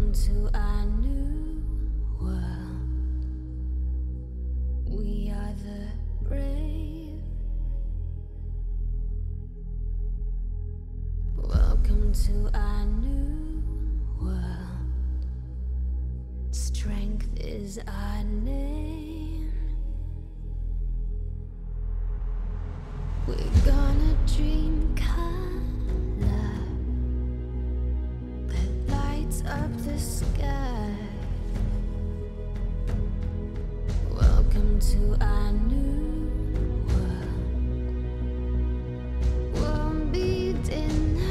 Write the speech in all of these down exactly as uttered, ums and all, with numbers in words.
Welcome to our new world. We are the brave. Welcome to our new world. Strength is our name. We're gonna dream color that lights up the sky. Welcome to our new world. Won't be denied.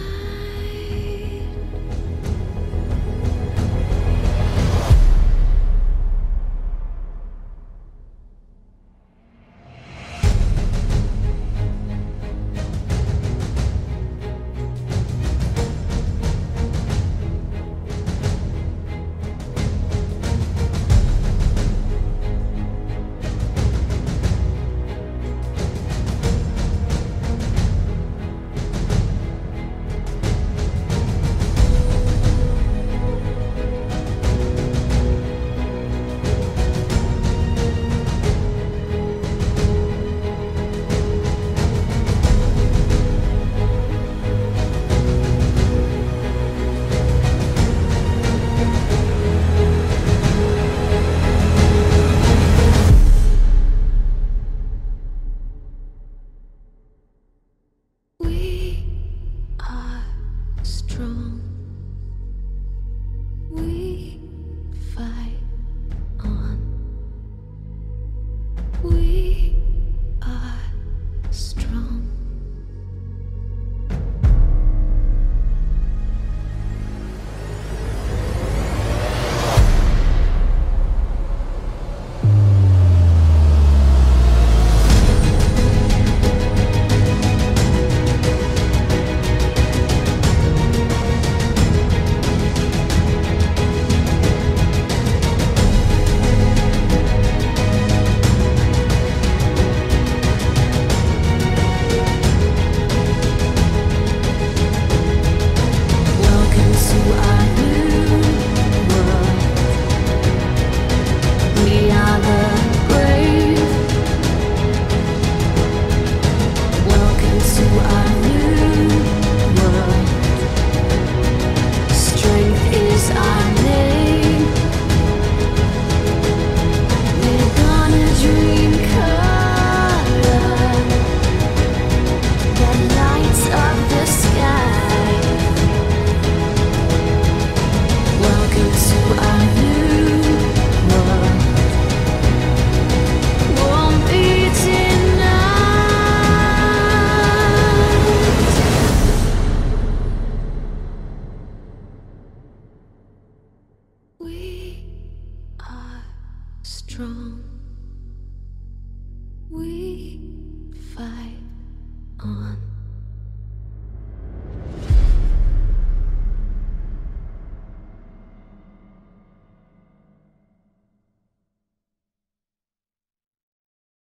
Strong. We fight on. We are strong. We are strong. We fight on.